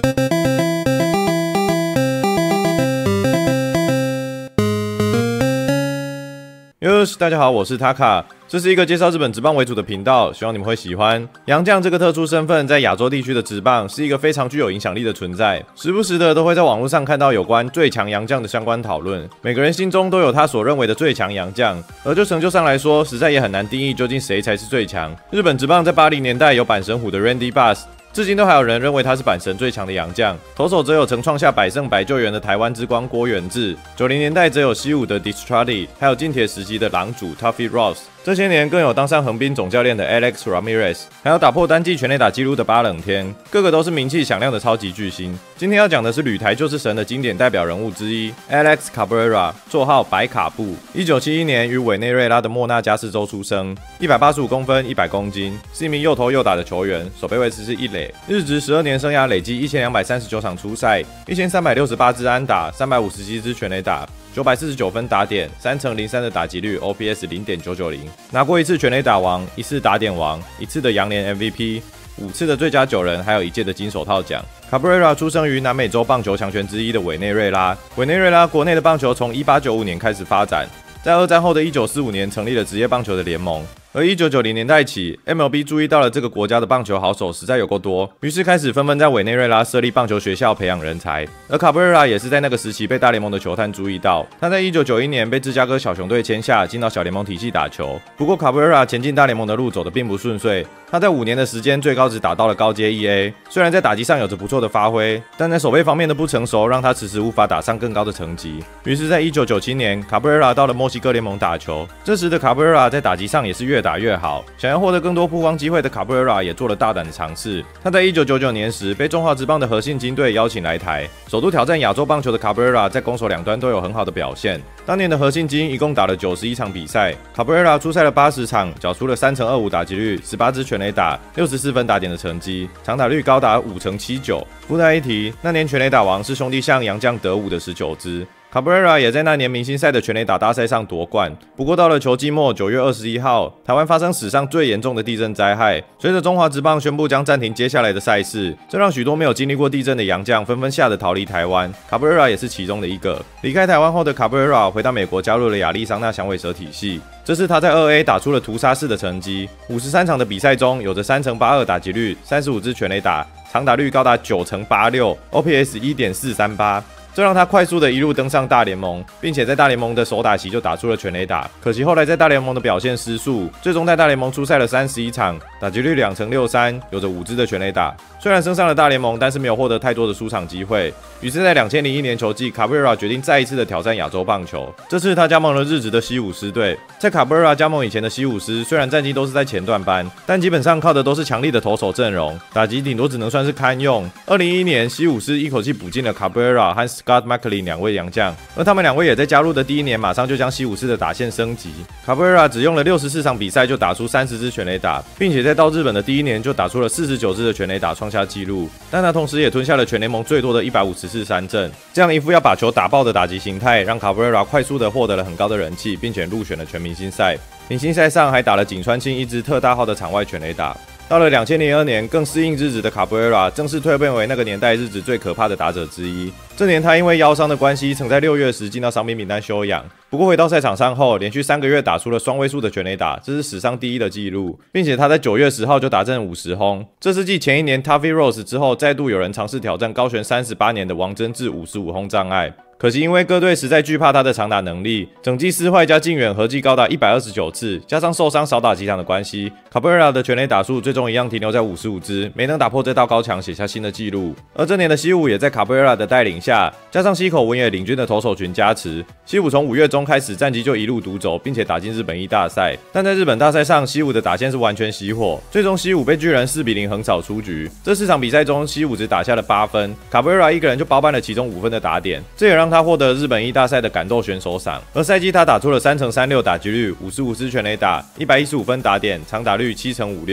大家好，我是 Taka， 这是一个介绍日本职棒为主的频道，希望你们会喜欢。洋将这个特殊身份在亚洲地区的职棒是一个非常具有影响力的存在，时不时的都会在网络上看到有关最强洋将的相关讨论，每个人心中都有他所认为的最强洋将，而就成就上来说，实在也很难定义究竟谁才是最强。日本职棒在80年代有阪神虎的 Randy Bass，至今都还有人认为他是阪神最强的洋将，投手则有曾创下100胜100救援的台湾之光郭源治，90年代则有西武的 Distrati， 还有近铁时期的狼主 Tuffy Ross， 这些年更有当上横滨总教练的 Alex Ramirez， 还有打破单季全垒打纪录的巴冷天，个个都是名气响亮的超级巨星。今天要讲的是旅台就是神的经典代表人物之一 Alex Cabrera， 绰号白卡布，1971年于委内瑞拉的莫纳加斯州出生，185公分100公斤，是一名又投又打的球员，守备位置是一垒。日职12年生涯累计1239场出赛，1368支安打，357支全垒打，949分打点，3乘03的打击率 ，OPS 0.990，拿过1次全垒打王，1次打点王，1次的洋联 MVP， 5次的最佳9人，还有1届的金手套奖。Cabrera 出生于南美洲棒球强权之一的委内瑞拉。委内瑞拉国内的棒球从1895年开始发展，在二战后的1945年成立了职业棒球的联盟。而1990年代起 ，MLB 注意到了这个国家的棒球好手实在有够多，于是开始纷纷在委内瑞拉设立棒球学校培养人才。而 Cabrera 也是在那个时期被大联盟的球探注意到，他在1991年被芝加哥小熊队签下，进到小联盟体系打球。不过 Cabrera 前进大联盟的路走得并不顺遂，他在5年的时间最高只打到了高阶 EA， 虽然在打击上有着不错的发挥，但在守备方面的不成熟让他迟迟无法打上更高的成绩。于是，在1997年 ，Cabrera 到了墨西哥联盟打球，这时的 Cabrera 在打击上也是越打越好，想要获得更多曝光机会的 Cabrera 也做了大胆的尝试。他在1999年时被中华职棒的和信金队邀请来台，首度挑战亚洲棒球的 Cabrera 在攻守两端都有很好的表现。当年的和信金一共打了91场比赛 ，Cabrera 出赛了80场，缴出了3乘25打击率，18支全垒打，64分打点的成绩，长打率高达5.79%。附带一提，那年全垒打王是兄弟象洋将德武的19支。Cabrera 也在那年明星赛的全垒打大赛上夺冠。不过到了球季末9月21号，台湾发生史上最严重的地震灾害。随着中华职棒宣布将暂停接下来的赛事，这让许多没有经历过地震的洋将纷纷吓得逃离台湾。Cabrera 也是其中的一个。离开台湾后的 Cabrera 回到美国，加入了亚利桑那响尾蛇体系。这次他在2A 打出了屠杀式的成绩，53场的比赛中有着3乘82打击率，35支全垒打，长打率高达9乘86，OPS 1.438。这让他快速的一路登上大联盟，并且在大联盟的首打席就打出了全垒打。可惜后来在大联盟的表现失速，最终在大联盟出赛了31场，打击率2乘63，有着5支的全垒打。虽然升上了大联盟，但是没有获得太多的出场机会。于是，在2001年球季 ，Cabrera 决定再一次的挑战亚洲棒球。这次他加盟了日职的西武狮队。在 Cabrera 加盟以前的西武狮，虽然战绩都是在前段班，但基本上靠的都是强力的投手阵容，打击顶多只能算是堪用。2011年，西武狮一口气补进了 Cabrera 和Scott McLean 2位洋将，而他们2位也在加入的第1年马上就将西武狮的打线升级。Cabrera 只用了64场比赛就打出30支全垒打，并且在到日本的第1年就打出了49支的全垒打，创下纪录。但他同时也吞下了全联盟最多的150次三振，这样一副要把球打爆的打击形态，让 Cabrera 快速的获得了很高的人气，并且入选了全明星赛。明星赛上还打了井川庆一支特大号的场外全垒打。到了2002年，更适应日职的 Cabrera 正式蜕变为那个年代日职最可怕的打者之一。这年他因为腰伤的关系，曾在6月时进到伤兵名单休养。不过回到赛场上后，连续3个月打出了双位数的全垒打，这是史上第一的纪录，并且他在9月10号就打正50轰。这是继前一年 Tuffy Ross 之后，再度有人尝试挑战高悬38年的王贞治55轰障碍。可惜因为各队实在惧怕他的长打能力，整季失坏加近远合计高达129次，加上受伤少打几场的关系 ，Cabrera 的全垒打数最终一样停留在55支，没能打破这道高墙，写下新的纪录。而这年的西武也在 Cabrera 的带领下，加上西口文也领军的投手群加持，西武从5月中开始战绩就一路独走，并且打进日本一大赛。但在日本大赛上，西武的打线是完全熄火，最终西武被巨人4-0横扫出局。这4场比赛中，西武只打下了8分 ，Cabrera 一个人就包办了其中5分的打点，这也让他获得日本一大赛的感动选手赏。而赛季他打出了3乘36打击率，55支全垒打，115分打点，长打率7乘56。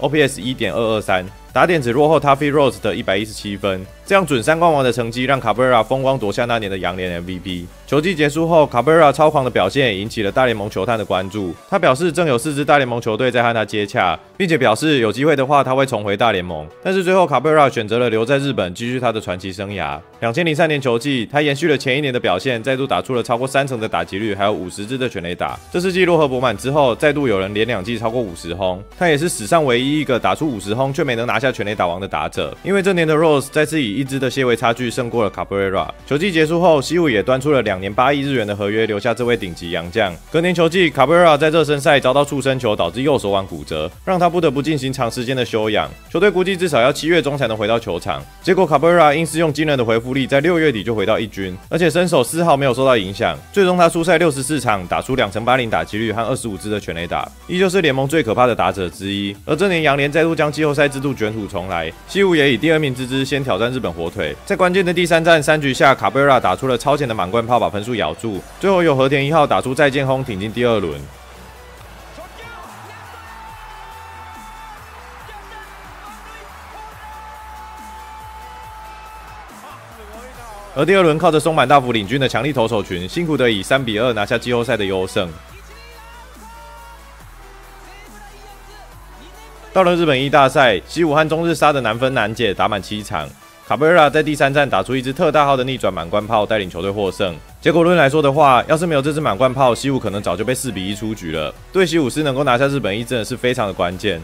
，OPS 1.223，打点只落后 Tuffy Rose 的117分。这样准三冠王的成绩让 Cabrera 风光夺下那年的洋联 MVP。球季结束后 ，Cabrera 超狂的表现引起了大联盟球探的关注。他表示，正有4支大联盟球队在和他接洽，并且表示有机会的话他会重回大联盟。但是最后 Cabrera 选择了留在日本继续他的传奇生涯。2003年球季，他延续了前一年的表现，再度打出了超过30%的打击率，还有50支的全垒打。这是继洛河伯满之后，再度有人连2季超过50轰。他也是史上唯一一个打出50轰却没能拿下全垒打王的打者。因为这年的 Rose 再次以1支的些微差距胜过了 Cabrera。球季结束后，西武也端出了2年8亿日元的合约，留下这位顶级洋将。隔年球季 ，Cabrera 在热身赛遭到触身球，导致右手腕骨折，让他不得不进行长时间的休养。球队估计至少要7月中才能回到球场。结果 Cabrera 硬是用惊人的回复力，在6月底就回到一军，而且身手丝毫没有受到影响。最终他出赛64场，打出2成80打击率和25支的全垒打，依旧是联盟最可怕的打者之一。而这年洋联再度将季后赛制度卷土重来，西武也以第2名之姿先挑战日本火腿。在关键的第3战3局下 ，Cabrera 打出了超前的满贯炮，把分数咬住。最后由和田1号打出再见轰，挺进第2轮。而第2轮靠着松坂大辅领军的强力投手群，辛苦的以3-2拿下季后赛的优胜。到了日本一大赛，西武和中日杀的难分难解，打满7场。Cabrera 在第3战打出1支特大号的逆转满贯炮，带领球队获胜。结果论来说的话，要是没有这支满贯炮，西武可能早就被4-1出局了。对西武狮能够拿下日本一真的是非常的关键。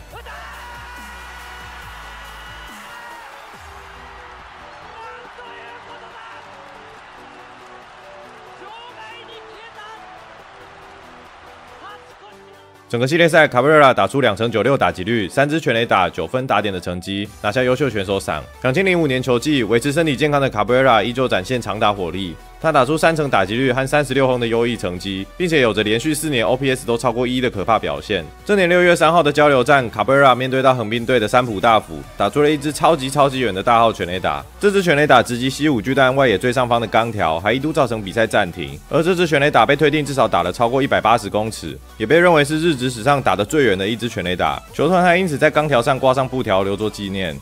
整个系列赛 ，Cabrera 打出2成96打击率、3支全垒打、9分打点的成绩，拿下优秀选手赏。2005年球季，维持身体健康的 Cabrera 依旧展现长打火力。他打出3成打击率和36轰的优异成绩，并且有着连续4年 OPS 都超过1的可怕表现。这年6月3号的交流战 ，Cabrera 面对到横滨队的三浦大辅，打出了1支超级远的大号全垒打。这支全垒打直击西武巨蛋外野最上方的钢条，还一度造成比赛暂停。而这支全垒打被推定至少打了超过180公尺，也被认为是日职史上打得最远的1支全垒打。球团还因此在钢条上挂上布条留作纪念。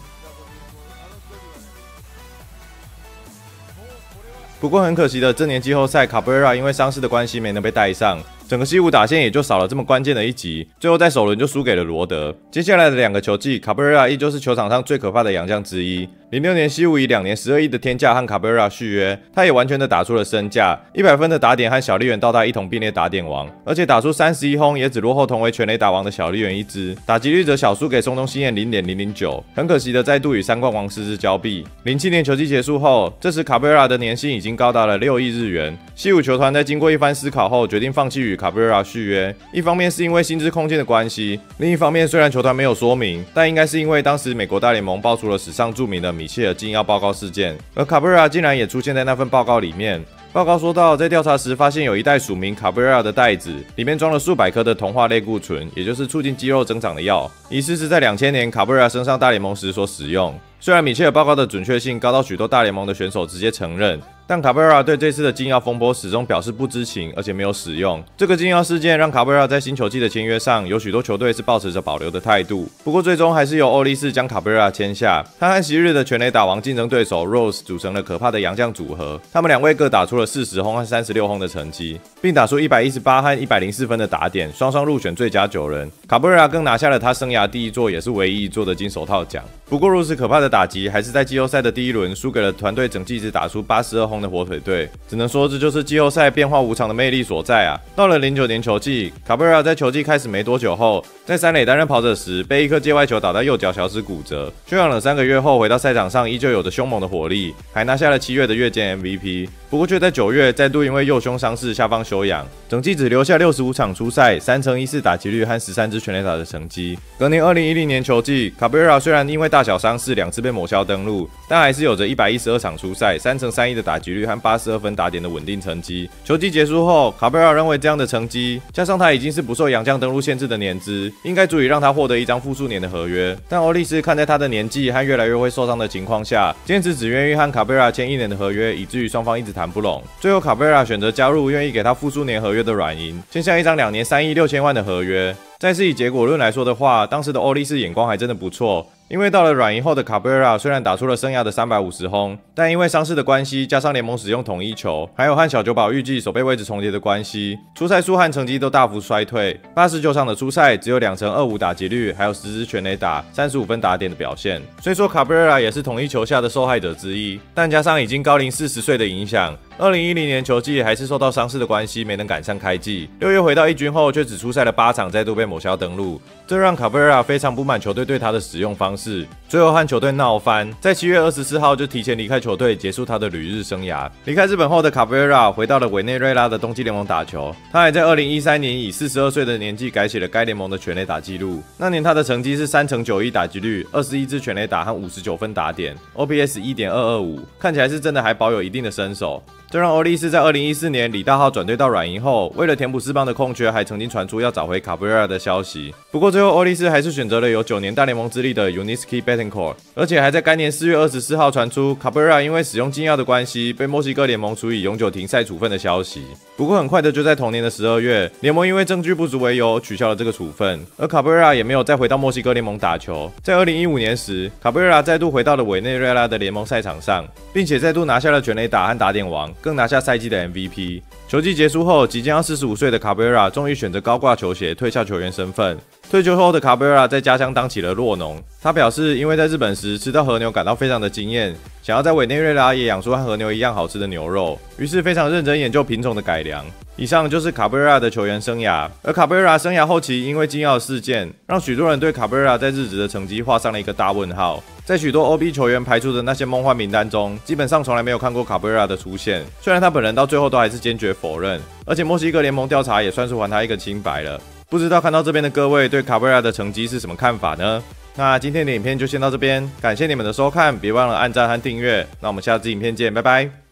不过很可惜的，这年季后赛 Cabrera 因为伤势的关系没能被带上，整个西武打线也就少了这么关键的一击，最后在首轮就输给了罗德。接下来的2个球季 ，Cabrera 依旧是球场上最可怕的洋将之一。06年西武以2年12亿的天价和 Cabrera 续约，他也完全的打出了身价，100分的打点和小笠原道大一同并列打点王，而且打出31轰，也只落后同为全垒打王的小笠原1支，打击率则小输给松东信彦0.009。很可惜的，再度与3冠王失之交臂。07年球季结束后，这时 Cabrera 的年薪已经高达了6亿日元。西武球团在经过一番思考后，决定放弃与 Cabrera 续约，一方面是因为薪资空间的关系，另一方面虽然球团没有说明，但应该是因为当时美国大联盟爆出了史上著名的米切尔禁药报告事件，而 Cabrera 竟然也出现在那份报告里面。报告说到，在调查时发现有一袋署名 Cabrera 的袋子，里面装了数百颗的酮化类固醇，也就是促进肌肉增长的药，疑似是在2000年 Cabrera 升上大联盟时所使用。虽然米切尔报告的准确性高到许多大联盟的选手直接承认，但 Cabrera 对这次的禁药风波始终表示不知情，而且没有使用。这个禁药事件让 Cabrera 在新球季的签约上，有许多球队是抱持着保留的态度。不过最终还是由欧力士将 Cabrera 签下，他和昔日的全垒打王竞争对手 Rose 组成了可怕的洋将组合。他们2位各打出了40轰和36轰的成绩，并打出118和104分的打点，双双入选最佳9人。Cabrera 更拿下了他生涯第1座，也是唯一1座的金手套奖。不过如此可怕的打击，还是在季后赛的第1轮输给了团队整季只打出82轰的火腿队。只能说这就是季后赛变化无常的魅力所在啊！到了09年球季 ，Cabrera 在球季开始没多久后，在三垒担任跑者时，被一颗界外球打到右脚小指骨折，休养了3个月后回到赛场上，依旧有着凶猛的火力，还拿下了7月的月间 MVP。不过却在9月再度因为右胸伤势下放休养，整季只留下65场出赛，3成14打击率和13支全垒打的成绩。隔年2010年球季 ，Cabrera 虽然因为大小伤势2次被抹消登录，但还是有着112场出赛，3成31的打击率和82分打点的稳定成绩。球季结束后 ，Cabrera 认为这样的成绩，加上他已经是不受洋将登录限制的年资，应该足以让他获得1张复数年的合约。但欧力士看在他的年纪和越来越会受伤的情况下，坚持只愿意和 Cabrera 签1年的合约，以至于双方一直谈不拢。最后 Cabrera 选择加入愿意给他复数年合约的软银，签下1张2年3亿6千万的合约。 再是以结果论来说的话，当时的欧力士眼光还真的不错。因为到了软银后的 Cabrera 虽然打出了生涯的350轰，但因为伤势的关系，加上联盟使用统一球，还有和小酒保预计守备位置重叠的关系，出赛数和成绩都大幅衰退。89场的出赛只有2成25打击率，还有10支全垒打，35分打点的表现。虽说 Cabrera 也是统一球下的受害者之一，但加上已经高龄40岁的影响，2010年球季还是受到伤势的关系没能赶上开季。6月回到一军后，却只出赛了8场，再度被抹消登录，这让 Cabrera 非常不满球队对他的使用方式，最后和球队闹翻，在7月24号就提前离开球队，结束他的旅日生涯。离开日本后的 Cabrera 回到了委内瑞拉的冬季联盟打球，他还在2013年以42岁的年纪改写了该联盟的全垒打纪录。那年他的成绩是3成91打击率，21支全垒打和59分打点 ，OPS 1.225，看起来是真的还保有一定的身手。这让欧力士在2014年李大浩转队到软银后，为了填补四棒的空缺，还曾经传出要找回 Cabrera 的消息。不过最后欧力士还是选择了有9年大联盟资历的 Yuniesky Betancourt， 而且还在该年4月24号传出 Cabrera 因为使用禁药的关系，被墨西哥联盟处以永久停赛处分的消息。不过很快的就在同年的12月，联盟因为证据不足为由取消了这个处分，而 Cabrera 也没有再回到墨西哥联盟打球。在2015年时 ，Cabrera 再度回到了委内瑞拉的联盟赛场上，并且再度拿下了全垒打和打点王，更拿下赛季的 MVP。球季结束后，即将要45岁的 Cabrera 终于选择高挂球鞋退下球员身份。退休后的 Cabrera 在家乡当起了酪农。他表示，因为在日本时吃到和牛感到非常的惊艳，想要在委内瑞拉也养出和和牛一样好吃的牛肉，于是非常认真研究品种的改良。以上就是 Cabrera 的球员生涯，而 Cabrera 生涯后期因为禁药事件，让许多人对 Cabrera 在日职的成绩画上了一个大问号。在许多 OB 球员排出的那些梦幻名单中，基本上从来没有看过 Cabrera 的出现。虽然他本人到最后都还是坚决否认，而且墨西哥联盟调查也算是还他一个清白了。不知道看到这边的各位对 Cabrera 的成绩是什么看法呢？那今天的影片就先到这边，感谢你们的收看，别忘了按赞和订阅。那我们下支影片见，拜拜。